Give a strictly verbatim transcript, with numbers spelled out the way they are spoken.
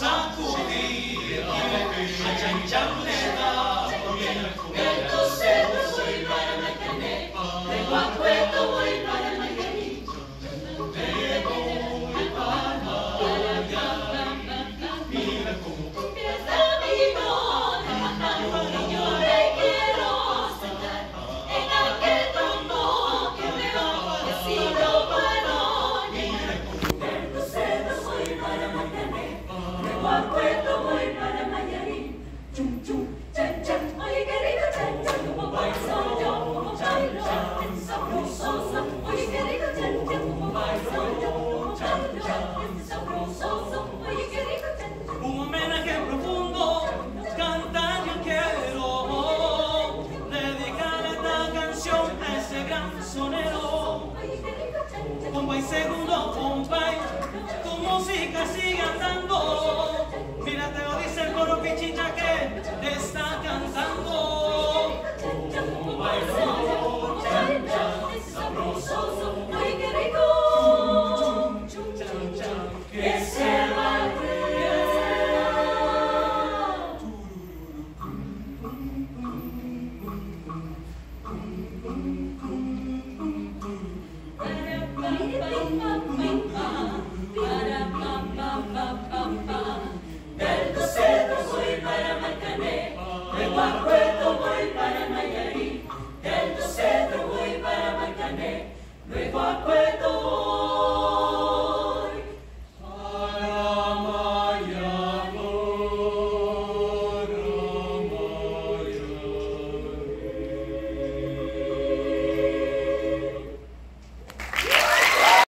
sacudir, a Chan Chan le da bien. Entonces me voy para Macané, de Guapueto voy para Macaní. Me voy para allá, mira cómo Empieza mi nona, y yo me quiero sentar en aquel trombón que veo vecino varones. Entonces me voy para Macané, de Guapueto voy para Mayarí. Chum chum, chan chan, oye querido chan chan, como bailo yo, como bailo en sabroso. Oye querido chan chan, como bailo yo, como bailo en sabroso. Oye querido chan chan. Un homenaje profundo, cantar yo quiero, dedicar esta canción a ese gran sonero. Compay segundo, compay, tu música sigue andando. Mira, te lo dice el coro Pichincha que te está cantando.